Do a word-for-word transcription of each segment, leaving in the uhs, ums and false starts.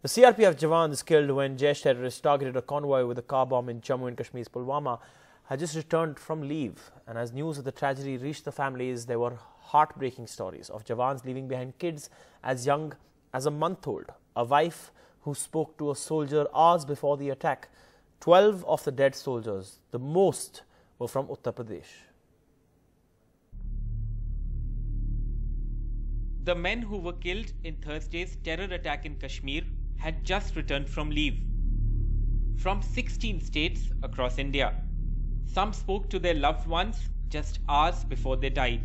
The C R P F jawans killed when Jaish terrorists targeted a convoy with a car bomb in Jammu and Kashmir's Pulwama had just returned from leave. And as news of the tragedy reached the families, there were heartbreaking stories of jawans leaving behind kids as young as a month-old, a wife who spoke to a soldier hours before the attack. Twelve of the dead soldiers, the most, were from Uttar Pradesh. The men who were killed in Thursday's terror attack in Kashmir had just returned from leave. From sixteen states across India. Some spoke to their loved ones just hours before they died.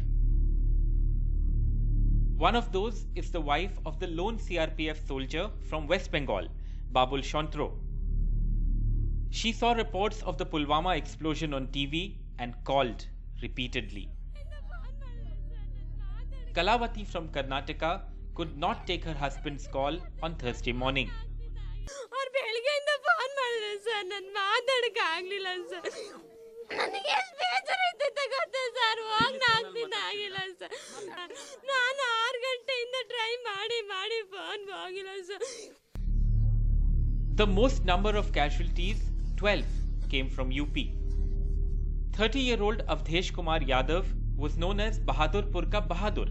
One of those is the wife of the lone C R P F soldier from West Bengal, Babul Shontro. She saw reports of the Pulwama explosion on T V and called repeatedly. Kalavati from Karnataka could not take her husband's call on Thursday morning. The most number of casualties, twelve, came from U P. thirty-year-old Ajit Kumar Yadav was known as Bahadurpur ka Bahadur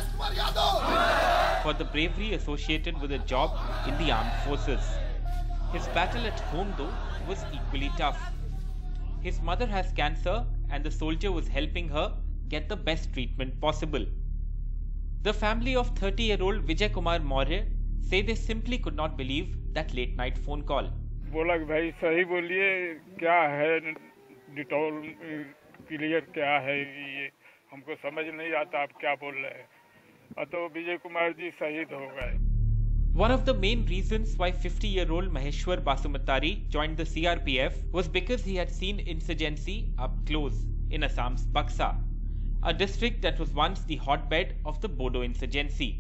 for the bravery associated with a job in the armed forces. His battle at home, though, was equally tough. His mother has cancer and the soldier was helping her get the best treatment possible. The family of thirty-year-old Vijay Kumar Maurya say they simply could not believe that late-night phone call. बोला कि भाई सही बोलिए क्या है Dettol clear क्या है ये हमको समझ नहीं आता आप क्या बोल रहे हैं तो विजय कुमार जी शहीद हो गए. One of the main reasons why fifty-year-old Maheshwar Basumatari joined the C R P F was because he had seen insurgency up close in Assam's Baksa, a district that was once the hotbed of the Bodo insurgency.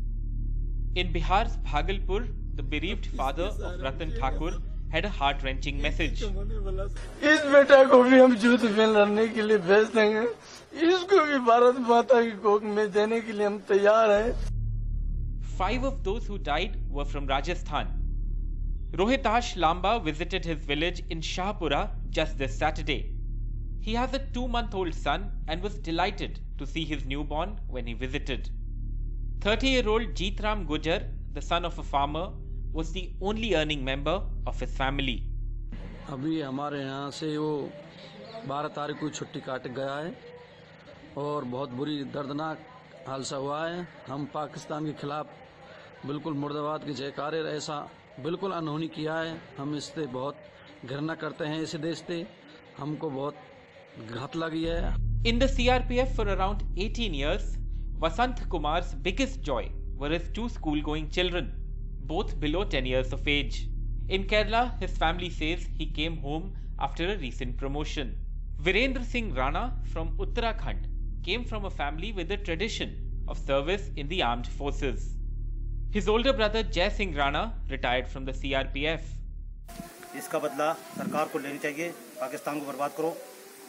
In Bihar's Bhagalpur, the bereaved father of Ratan Thakur had a heart-wrenching message. इस बेटा को भी हम युद्ध में लड़ने के लिए भेज देंगे. इसको भी भारत माता की कोख में देने के लिए हम तैयार हैं. Five of those who died were from Rajasthan. Rohitash Lamba visited his village in Shahpura just this Saturday. He has a two-month-old son and was delighted to see his newborn when he visited. thirty-year-old Jeetram Gujar, the son of a farmer, was the only earning member of his family. अभी हमारे यहाँ से वो बारह तारीख को छुट्टी काट गया है और बहुत बुरी दर्दनाक हादसा हुआ है. हम पाकिस्तान के खिलाफ बिल्कुल मुर्दाबाद के जयकारे ऐसा बिल्कुल अनहोनी किया है. हम इससे बहुत घृणा करते हैं. इस देश से हमको बहुत घात लगी है. In the C R P F for around eighteen years, Vasant Kumar's biggest joy were his two school-going children, both below ten years of age. In Kerala, his family says he came home after a recent promotion. Virendra Singh Rana from Uttarakhand came from a family with a tradition of service in the armed forces. His older brother Jai Singh Rana retired from the C R P F. इसका बदला सरकार को लेनी चाहिए. पाकिस्तान को बर्बाद करो.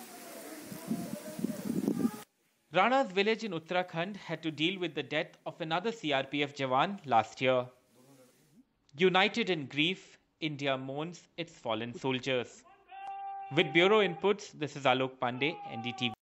Rana's village in Uttarakhand had to deal with the death of another C R P F jawan last year. United in grief, India mourns its fallen soldiers. With bureau inputs, this is Alok Pandey, N D T V.